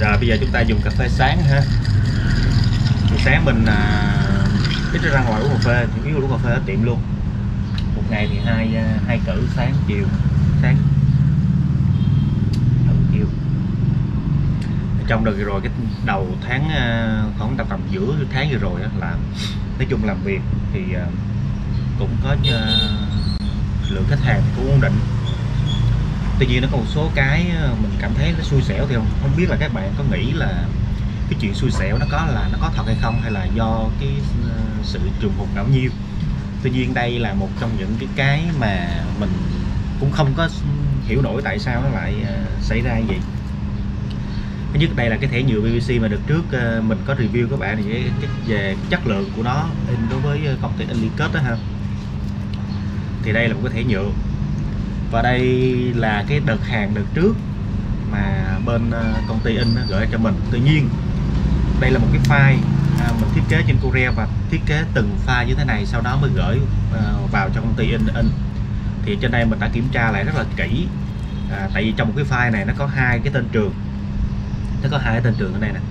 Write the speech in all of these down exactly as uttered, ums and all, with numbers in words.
Rồi bây giờ chúng ta dùng cà phê sáng ha. Buổi sáng mình à, ít ra ngoài uống cà phê, chủ yếu uống cà phê ở tiệm luôn. Một ngày thì hai hai cử sáng chiều, sáng chiều. Trong đợt vừa rồi, cái đầu tháng khoảng tầm tầm giữa tháng vừa rồi đó, là nói chung làm việc thì cũng có lượng khách hàng cũng ổn định. Tuy nhiên nó có một số cái mình cảm thấy nó xui xẻo, thì không không biết là các bạn có nghĩ là cái chuyện xui xẻo nó có là nó có thật hay không, hay là do cái sự trùng hợp ngẫu nhiên. Tuy nhiên đây là một trong những cái cái mà mình cũng không có hiểu nổi tại sao nó lại xảy ra như vậy. Thứ nhất, đây là cái thẻ nhựa pê vê xê mà đợt trước mình có review các bạn thì cái về chất lượng của nó in đối với công ty Inlicut đó ha. Thì đây là một cái thẻ nhựa, và đây là cái đợt hàng đợt trước mà bên công ty in gửi cho mình. Tuy nhiên đây là một cái file à, mình thiết kế trên Corel và thiết kế từng file như thế này, sau đó mới gửi à, vào cho công ty in in. Thì trên đây mình đã kiểm tra lại rất là kỹ, à, tại vì trong một cái file này nó có hai cái tên trường, nó có hai cái tên trường ở đây nè,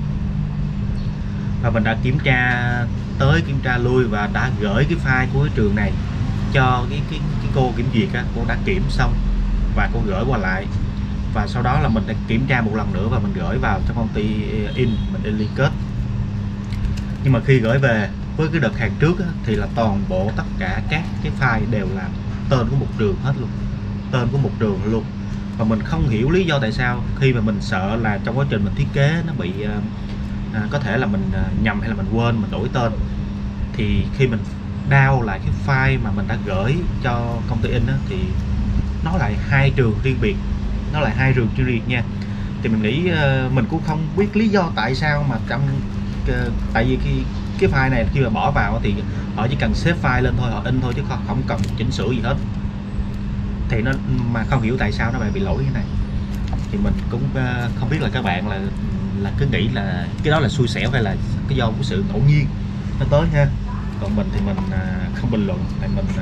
và mình đã kiểm tra tới kiểm tra lui và đã gửi cái file của cái trường này cho cái cái, cái cô kiểm duyệt á, cô đã kiểm xong và cô gửi qua lại, và sau đó là mình đã kiểm tra một lần nữa và mình gửi vào cho công ty in, mình Inlicut. Nhưng mà khi gửi về với cái đợt hàng trước á, thì là toàn bộ tất cả các cái file đều là tên của một trường hết luôn, tên của một trường luôn. Và mình không hiểu lý do tại sao, khi mà mình sợ là trong quá trình mình thiết kế nó bị à, có thể là mình à, nhầm hay là mình quên mình đổi tên, thì khi mình download lại cái file mà mình đã gửi cho công ty in á, thì nó lại hai trường riêng biệt, nó lại hai trường riêng biệt nha. Thì mình nghĩ uh, mình cũng không biết lý do tại sao mà trong uh, tại vì cái cái file này khi mà bỏ vào thì họ chỉ cần xếp file lên thôi, họ in thôi chứ không, không cần chỉnh sửa gì hết. Thì nó mà không hiểu tại sao nó lại bị lỗi như thế này. Thì mình cũng uh, không biết là các bạn là là cứ nghĩ là cái đó là xui xẻo hay là cái do cái sự ngẫu nhiên nó tới ha. Còn mình thì mình uh, không bình luận, tại mình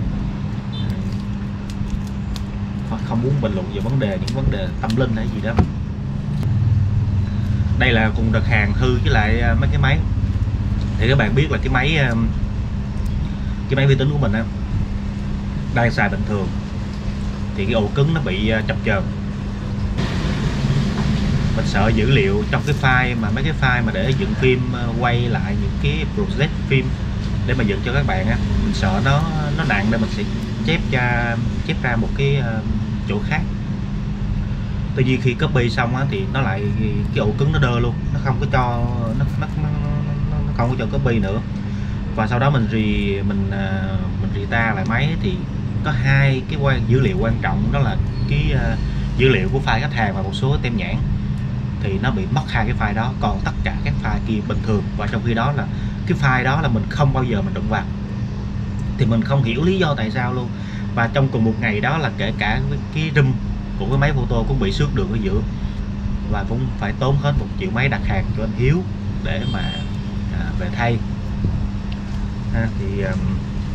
uh, không muốn bình luận về vấn đề những vấn đề tâm linh hay gì đó. Đây là cùng đợt hàng hư với lại mấy cái máy. Thì các bạn biết là cái máy cái máy vi tính của mình á, đang xài bình thường thì cái ổ cứng nó bị chập chờn. Mình sợ dữ liệu trong cái file mà mấy cái file mà để dựng phim, quay lại những cái project phim để mà dựng cho các bạn á, mình sợ nó nó nặng nên mình sẽ chép ra chép ra một cái chỗ khác. Tuy nhiên khi copy xong á, thì nó lại cái ổ cứng nó đơ luôn, nó không có cho nó nó, nó, nó không có cho copy nữa. Và sau đó mình rì mình mình rita lại máy thì có hai cái quan dữ liệu quan trọng, đó là cái uh, dữ liệu của file khách hàng và một số tem nhãn, thì nó bị mất hai cái file đó, còn tất cả các file kia bình thường. Và trong khi đó là cái file đó là mình không bao giờ mình đụng vào, thì mình không hiểu lý do tại sao luôn. Và trong cùng một ngày đó là kể cả cái room của cái máy photo cũng bị xước đường ở giữa, và cũng phải tốn hết một triệu mấy đặt hàng cho anh Hiếu để mà à, về thay. À, thì um,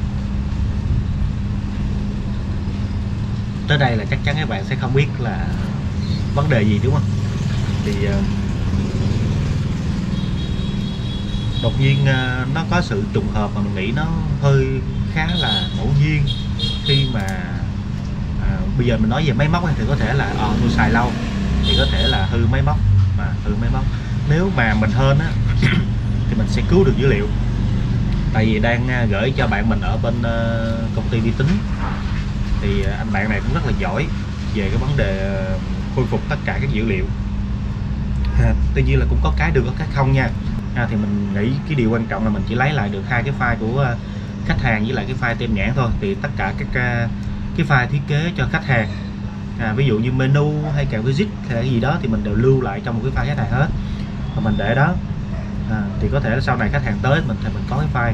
tới đây là chắc chắn các bạn sẽ không biết là vấn đề gì đúng không? Thì uh, đột nhiên uh, nó có sự trùng hợp mà mình nghĩ nó hơi khá là ngẫu nhiên. Khi mà à, bây giờ mình nói về máy móc thì có thể là à, tôi xài lâu thì có thể là hư máy móc, mà hư máy móc nếu mà mình hên á thì mình sẽ cứu được dữ liệu. Tại vì đang gửi cho bạn mình ở bên uh, công ty vi tính, thì anh bạn này cũng rất là giỏi về cái vấn đề uh, khôi phục tất cả các dữ liệu. À, tuy nhiên là cũng có cái được có cái không nha. À, thì mình nghĩ cái điều quan trọng là mình chỉ lấy lại được hai cái file của uh, khách hàng với lại cái file tem nhãn thôi. Thì tất cả các uh, cái file thiết kế cho khách hàng, à, ví dụ như menu hay cả visit hay cái gì đó thì mình đều lưu lại trong một cái file khách hàng hết, và mình để đó. À, thì có thể là sau này khách hàng tới mình thì mình có cái file.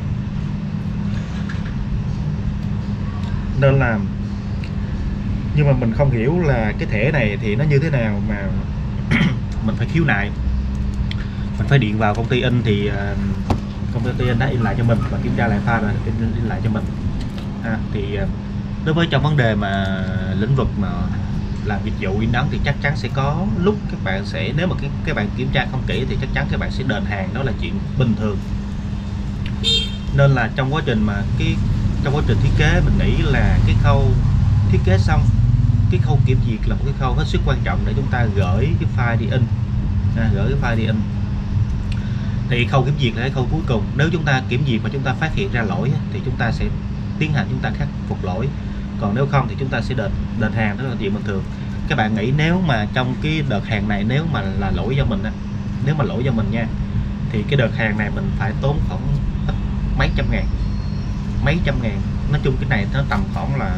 Nên là nhưng mà mình không hiểu là cái thẻ này thì nó như thế nào mà mình phải khiếu nại, mình phải điện vào công ty in thì uh, công ty in đã in lại cho mình và kiểm tra lại file rồi in, in lại cho mình. À, thì uh, đối với trong vấn đề mà lĩnh vực mà làm dịch vụ in ấn thì chắc chắn sẽ có lúc các bạn sẽ, nếu mà cái các bạn kiểm tra không kỹ thì chắc chắn các bạn sẽ đền hàng, đó là chuyện bình thường. Nên là trong quá trình mà cái trong quá trình thiết kế, mình nghĩ là cái khâu thiết kế xong, cái khâu kiểm duyệt là một cái khâu hết sức quan trọng để chúng ta gửi cái file đi in, à, gửi cái file đi in. Thì khâu kiểm duyệt là cái khâu cuối cùng. Nếu chúng ta kiểm duyệt mà chúng ta phát hiện ra lỗi thì chúng ta sẽ tiến hành chúng ta khắc phục lỗi. Còn nếu không thì chúng ta sẽ đền đền hàng, đó là chuyện bình thường. Các bạn nghĩ nếu mà trong cái đợt hàng này, nếu mà là lỗi do mình á, nếu mà lỗi do mình nha, thì cái đợt hàng này mình phải tốn khoảng mấy trăm ngàn, mấy trăm ngàn. Nói chung cái này nó tầm khoảng là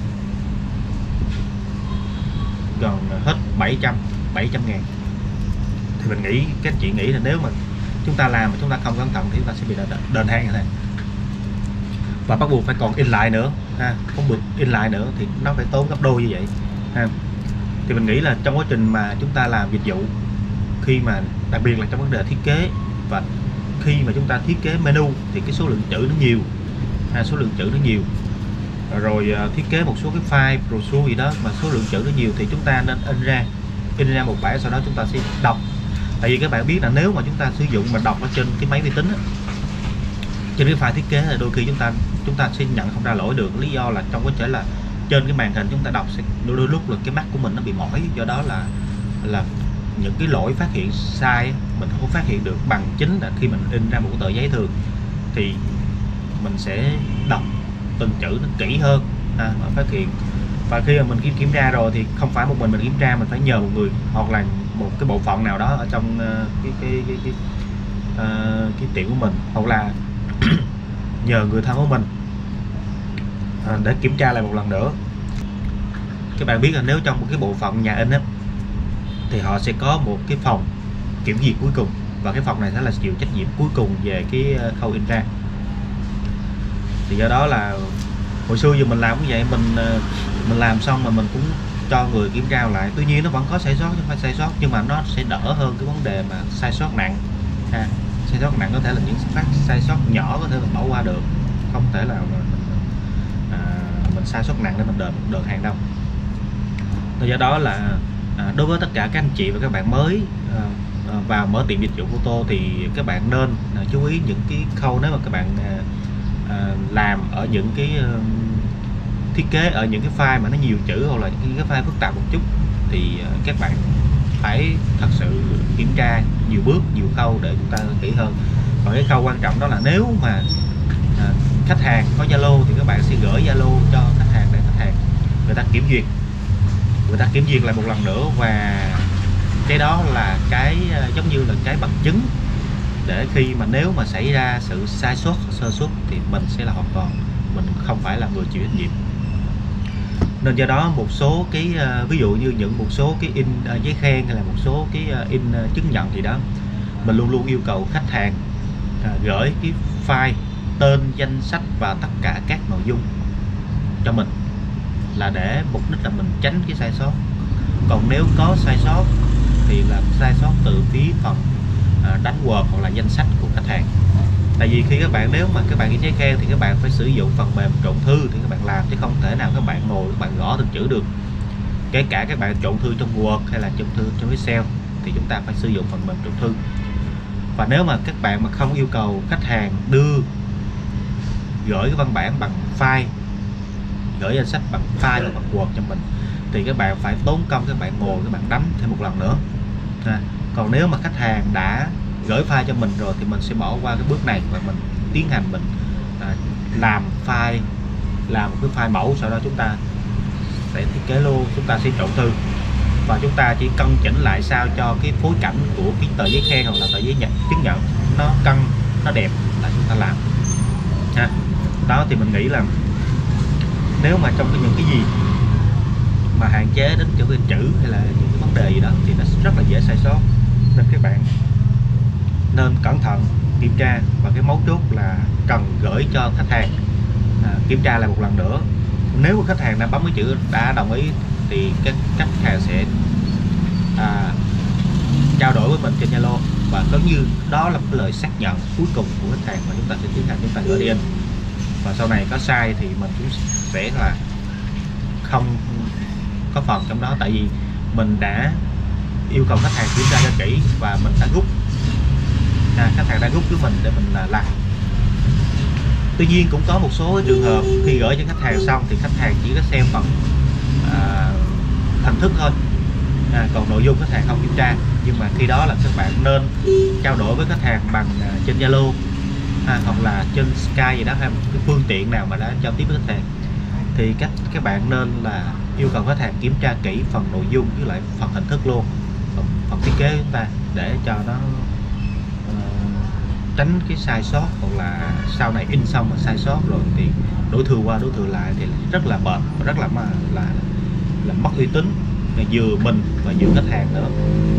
gần hết bảy trăm ngàn. Thì mình nghĩ, các chị nghĩ là nếu mà chúng ta làm mà chúng ta không cẩn thận thì chúng ta sẽ bị đền, đền hàng này. Và bắt buộc phải còn in lại nữa ha, không được in lại nữa thì nó phải tốn gấp đôi như vậy ha. Thì mình nghĩ là trong quá trình mà chúng ta làm dịch vụ, khi mà đặc biệt là trong vấn đề thiết kế, và khi mà chúng ta thiết kế menu thì cái số lượng chữ nó nhiều ha, số lượng chữ nó nhiều rồi uh, thiết kế một số cái file brochure gì đó mà số lượng chữ nó nhiều thì chúng ta nên in ra in ra một bản, sau đó chúng ta sẽ đọc. Tại vì các bạn biết là nếu mà chúng ta sử dụng mà đọc ở trên cái máy vi tính á, trên cái file thiết kế là đôi khi chúng ta chúng ta sẽ nhận không ra lỗi được. Lý do là trong có thể là trên cái màn hình chúng ta đọc sẽ đôi, đôi lúc là cái mắt của mình nó bị mỏi, do đó là là những cái lỗi phát hiện sai mình không phát hiện được, bằng chính là khi mình in ra một cái tờ giấy thường thì mình sẽ đọc từng chữ nó kỹ hơn à, mà phát hiện. Và khi mà mình kiểm kiểm tra rồi thì không phải một mình mình kiểm tra, mình phải nhờ một người hoặc là một cái bộ phận nào đó ở trong uh, cái cái cái cái, uh, cái tiệm của mình, hoặc là nhờ người thân của mình à, để kiểm tra lại một lần nữa. Các bạn biết là nếu trong một cái bộ phận nhà in á, thì họ sẽ có một cái phòng kiểm duyệt cuối cùng, và cái phòng này sẽ là chịu trách nhiệm cuối cùng về cái khâu in ra. Thì do đó là hồi xưa giờ mình làm cũng vậy, mình mình làm xong mà mình cũng cho người kiểm tra lại, tuy nhiên nó vẫn có sai sót, không phải sai sót, nhưng mà nó sẽ đỡ hơn cái vấn đề mà sai sót nặng ha. Sai sót nặng có thể là những sai sót nhỏ có thể mình bỏ qua được, không thể là mình, à, mình sai sót nặng để mình đền đền hàng đâu. Do đó là à, đối với tất cả các anh chị và các bạn mới à, vào mở tiệm dịch vụ photo thì các bạn nên à, chú ý những cái khâu. Nếu mà các bạn à, à, làm ở những cái à, thiết kế ở những cái file mà nó nhiều chữ hoặc là những cái file phức tạp một chút thì à, các bạn phải thật sự kiểm tra nhiều bước, nhiều khâu để chúng ta kỹ hơn. Còn cái khâu quan trọng đó là nếu mà à, khách hàng có Zalo thì các bạn sẽ gửi Zalo cho khách hàng để khách hàng người ta kiểm duyệt, người ta kiểm duyệt lại một lần nữa, và cái đó là cái giống như là cái bằng chứng để khi mà nếu mà xảy ra sự sai sót, sơ suất thì mình sẽ là hoàn toàn mình không phải là người chịu trách nhiệm. Nên do đó một số cái ví dụ như những một số cái in giấy khen hay là một số cái in chứng nhận gì đó, mình luôn luôn yêu cầu khách hàng gửi cái file tên, danh sách và tất cả các nội dung cho mình, là để mục đích là mình tránh cái sai sót. Còn nếu có sai sót thì là sai sót từ phía phần đánh Word hoặc là danh sách của khách hàng. Tại vì khi các bạn nếu mà các bạn ghi giấy khen thì các bạn phải sử dụng phần mềm trộn thư thì các bạn làm, chứ không thể nào các bạn ngồi các bạn gõ từng chữ được. Kể cả các bạn trộn thư trong Word hay là trộn thư trong Excel thì chúng ta phải sử dụng phần mềm trộn thư. Và nếu mà các bạn mà không yêu cầu khách hàng đưa gửi cái văn bản bằng file, gửi danh sách bằng file hoặc bằng Word cho mình thì các bạn phải tốn công các bạn ngồi các bạn đánh thêm một lần nữa à. Còn nếu mà khách hàng đã gửi file cho mình rồi thì mình sẽ bỏ qua cái bước này và mình tiến hành mình à, làm file, làm một cái file mẫu, sau đó chúng ta sẽ thiết kế luôn, chúng ta sẽ trộn thư và chúng ta chỉ cân chỉnh lại sao cho cái phối cảnh của cái tờ giấy khen hoặc là tờ giấy nhận chứng nhận nó cân, nó đẹp là chúng ta làm ha. Đó thì mình nghĩ là nếu mà trong cái những cái gì mà hạn chế đến chỗ cái chữ hay là những cái vấn đề gì đó thì nó rất là dễ sai sót, nên các bạn nên cẩn thận kiểm tra. Và cái mấu chốt là cần gửi cho khách hàng à, kiểm tra lại một lần nữa. Nếu mà khách hàng đã bấm cái chữ đã đồng ý thì các khách hàng sẽ à, trao đổi với mình trên Zalo, và giống như đó là một cái lời xác nhận cuối cùng của khách hàng mà chúng ta sẽ tiến hành chúng ta gửi đi in. Và sau này có sai thì mình cũng sẽ là không có phần trong đó, tại vì mình đã yêu cầu khách hàng kiểm tra cho kỹ và mình đã rút à, khách hàng đã rút với mình để mình là làm. Tuy nhiên cũng có một số trường hợp khi gửi cho khách hàng xong thì khách hàng chỉ có xem phần à, hình thức thôi, à, còn nội dung khách hàng không kiểm tra. Nhưng mà khi đó là các bạn nên trao đổi với khách hàng bằng à, trên Zalo à, hoặc là trên Skype gì đó, hay một cái phương tiện nào mà đã giao tiếp với khách hàng, thì các các bạn nên là yêu cầu khách hàng kiểm tra kỹ phần nội dung với lại phần hình thức luôn, phần, phần thiết kế của chúng ta, để cho nó uh, tránh cái sai sót, hoặc là sau này in xong mà sai sót rồi thì đổi thừa qua đổi thừa lại thì rất là mệt, rất là mà là là mất uy tín vừa mình và vừa khách hàng nữa.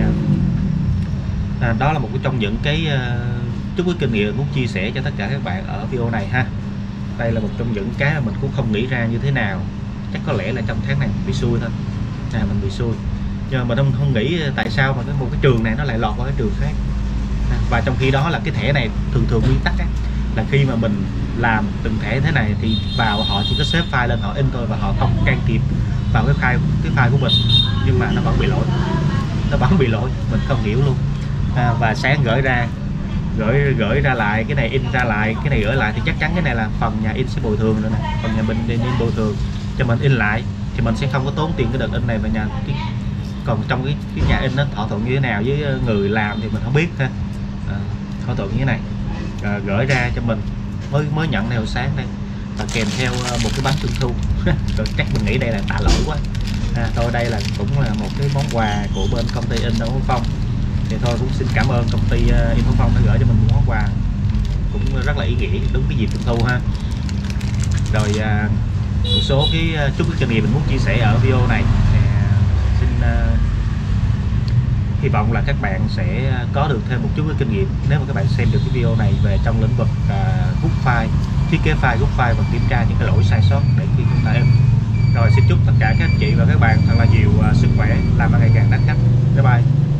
À, đó là một trong những cái uh, chút cái kinh nghiệm muốn chia sẻ cho tất cả các bạn ở video này ha. Đây là một trong những cái mà mình cũng không nghĩ ra như thế nào, chắc có lẽ là trong tháng này mình bị xui thôi, à, mình bị xui, nhưng mà mình không, không nghĩ tại sao mà cái một cái trường này nó lại lọt qua cái trường khác. À, và trong khi đó là cái thẻ này thường thường nguyên tắc ấy, là khi mà mình làm từng thẻ thế này thì vào họ chỉ có xếp file lên họ in thôi, và họ không can thiệp vào cái file cái file của mình, nhưng mà nó vẫn bị lỗi, nó vẫn bị lỗi, mình không hiểu luôn. À, và sáng gửi ra gửi gửi ra lại cái này, in ra lại cái này, gửi lại thì chắc chắn cái này là phần nhà in sẽ bồi thường rồi nè, phần nhà mình in bồi thường cho mình in lại thì mình sẽ không có tốn tiền cái đợt in này về nhà. Cái, còn trong cái, cái nhà in nó thỏa thuận như thế nào với người làm thì mình không biết ha. À, thỏa thuận như thế này, à, gửi ra cho mình mới mới nhận này hồi sáng đây, và kèm theo một cái bánh trung thu. Rồi chắc mình nghĩ đây là tạ lỗi quá. À, thôi đây là cũng là một cái món quà của bên công ty in Phú Phong, thì thôi cũng xin cảm ơn công ty in Phú Phong đã gửi cho mình một món quà cũng rất là ý nghĩa đúng cái dịp trung thu ha. Rồi à, một số cái chút cái kinh nghiệm mình muốn chia sẻ ở video này, à, xin à, hy vọng là các bạn sẽ có được thêm một chút cái kinh nghiệm nếu mà các bạn xem được cái video này về trong lĩnh vực à, rút file, thiết kế file, rút file và kiểm tra những cái lỗi sai sót để khi chúng ta in. Rồi xin chúc tất cả các anh chị và các bạn thật là nhiều uh, sức khỏe, làm ăn ngày càng đắt khách. Bye bye.